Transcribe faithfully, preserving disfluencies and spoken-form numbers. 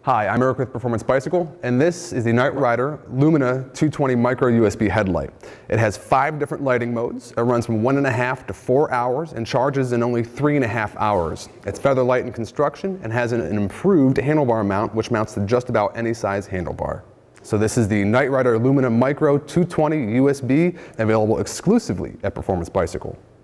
Hi, I'm Eric with Performance Bicycle, and this is the NiteRider Lumina two twenty Micro U S B headlight. It has five different lighting modes. It runs from one and a half to four hours and charges in only three and a half hours. It's feather light in construction and has an, an improved handlebar mount, which mounts to just about any size handlebar. So this is the NiteRider Lumina Micro two twenty U S B, available exclusively at Performance Bicycle.